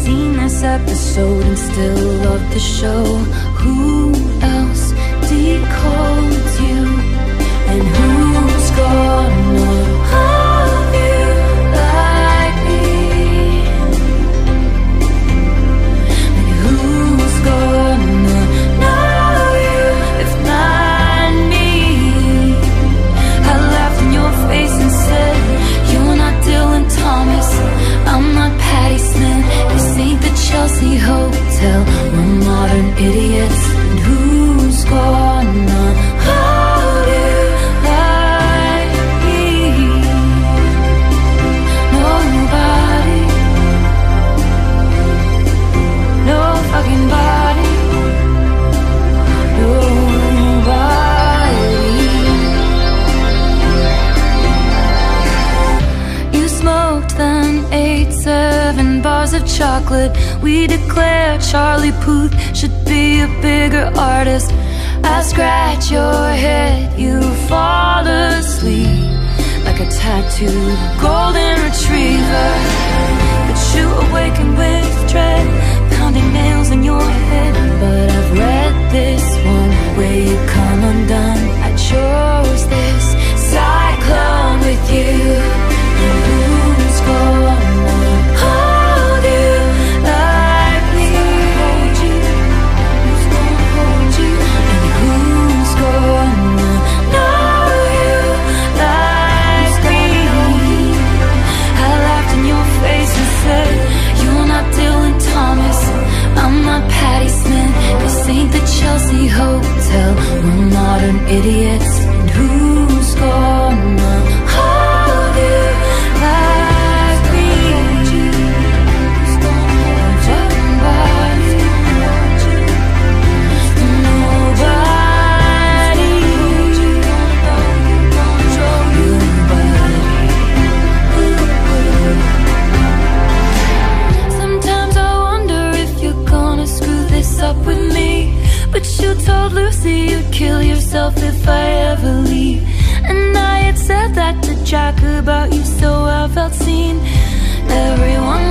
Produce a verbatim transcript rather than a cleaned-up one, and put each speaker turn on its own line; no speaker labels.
seen this episode and still love the show. Who else decodes you? And who's gonna love you like me? And who's gonna know you if not me? I laughed in your face and said, you're not Dylan Thomas, I'm not Patti Smith. This ain't the Chelsea Hotel, we're modern idiots. And who's gonna hold you like me? Nobody. No fucking body. Nobody. You smoked then ate seven bars of chocolate. We declare Charlie Puth should be a bigger artist. I scratch your head, you fall asleep like a tattooed golden retriever. But you awaken with dread, pounding nails in your head. But I've read this one where you come undone. I chose this cyclone with you. And who's gonna hold you like me? Who's gonna hold you? And who's gonna know you like me? I laughed in your face and said, you're not Dylan Thomas, I'm not Patti Smith. This ain't the Chelsea Hotel, we're modern idiots. And who's gonna hold you like me? Who's gonna hold you? Nobody. Nobody. Sometimes I wonder if you're gonna screw this up with me. But you told Lucy you'd kill yourself if I ever leave. And I had said that to Jack about you, so I felt seen. Everyone